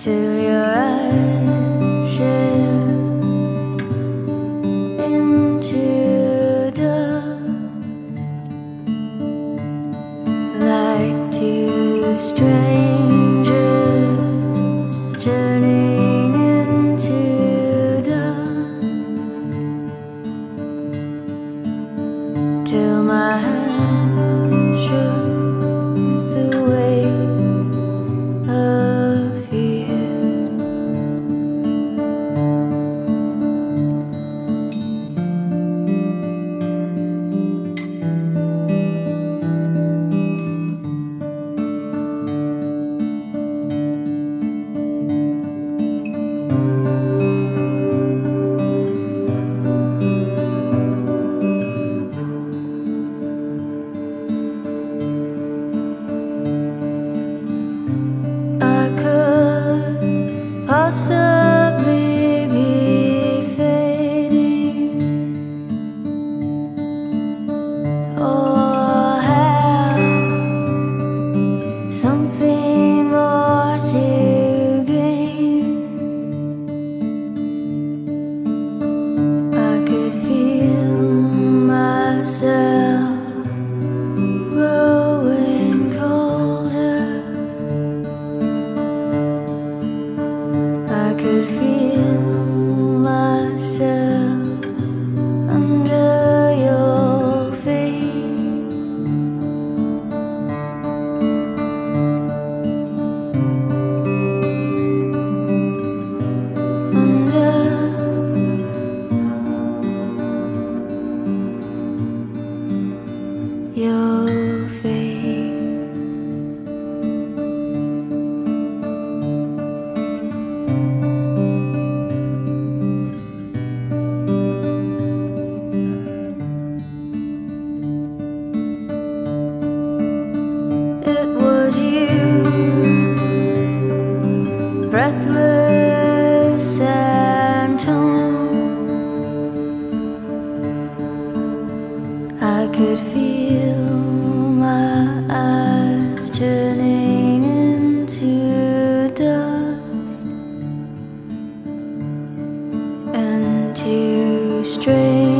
till your eyes shift into dust, like two strangers turning into dust, till my hand shook the weight of fear. Possibly be fading, or have something more to gain. I could feel myself growing colder. I could feel myself under your feet. Under your feet. Breathless and torn, I could feel my eyes turning into dust, and two strangers